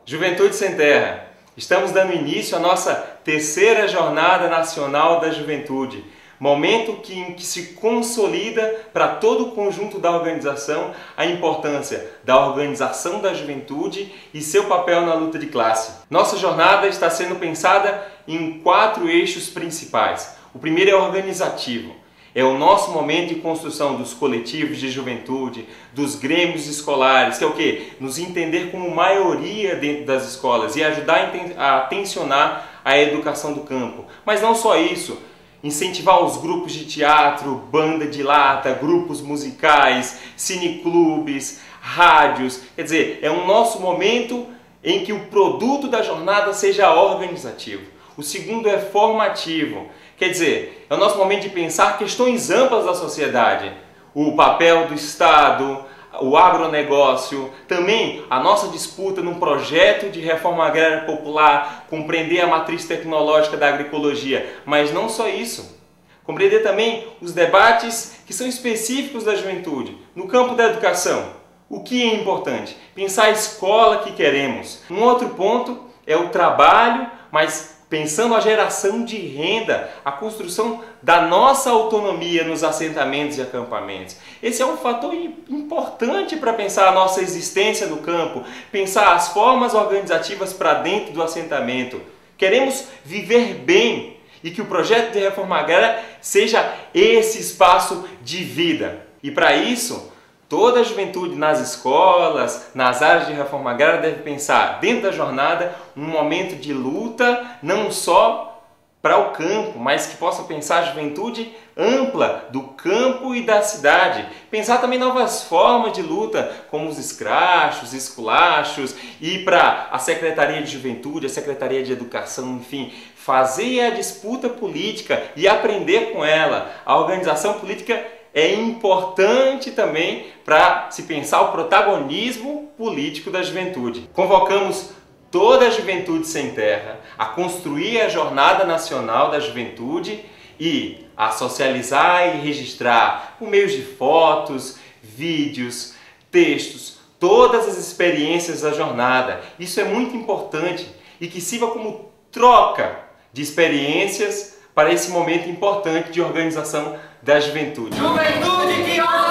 Juventude Sem Terra, estamos dando início à nossa terceira Jornada Nacional da Juventude, momento em que se consolida para todo o conjunto da organização a importância da organização da juventude e seu papel na luta de classe. Nossa jornada está sendo pensada em 4 eixos principais. O primeiro é organizativo. É o nosso momento de construção dos coletivos de juventude, dos grêmios escolares, que é o quê? Nos entender como maioria dentro das escolas e ajudar a tensionar a educação do campo. Mas não só isso, incentivar os grupos de teatro, banda de lata, grupos musicais, cineclubes, rádios. Quer dizer, é um nosso momento em que o produto da jornada seja organizativo. O segundo é formativo. Quer dizer, é o nosso momento de pensar questões amplas da sociedade. O papel do Estado, o agronegócio, também a nossa disputa num projeto de reforma agrária popular, compreender a matriz tecnológica da agroecologia. Mas não só isso. Compreender também os debates que são específicos da juventude, no campo da educação. O que é importante? Pensar a escola que queremos. Um outro ponto é o trabalho, mas pensando a geração de renda, a construção da nossa autonomia nos assentamentos e acampamentos. Esse é um fator importante para pensar a nossa existência no campo, pensar as formas organizativas para dentro do assentamento. Queremos viver bem e que o projeto de reforma agrária seja esse espaço de vida. E para isso, toda a juventude nas escolas, nas áreas de reforma agrária deve pensar dentro da jornada um momento de luta, não só para o campo, mas que possa pensar a juventude ampla do campo e da cidade. Pensar também novas formas de luta, como os escrachos, esculachos, ir para a Secretaria de Juventude, a Secretaria de Educação, enfim, fazer a disputa política e aprender com ela. A organização política é importante também para se pensar o protagonismo político da juventude. Convocamos toda a Juventude Sem Terra a construir a Jornada Nacional da Juventude e a socializar e registrar por meio de fotos, vídeos, textos, todas as experiências da jornada. Isso é muito importante e que sirva como troca de experiências para esse momento importante de organização da juventude. Juventude que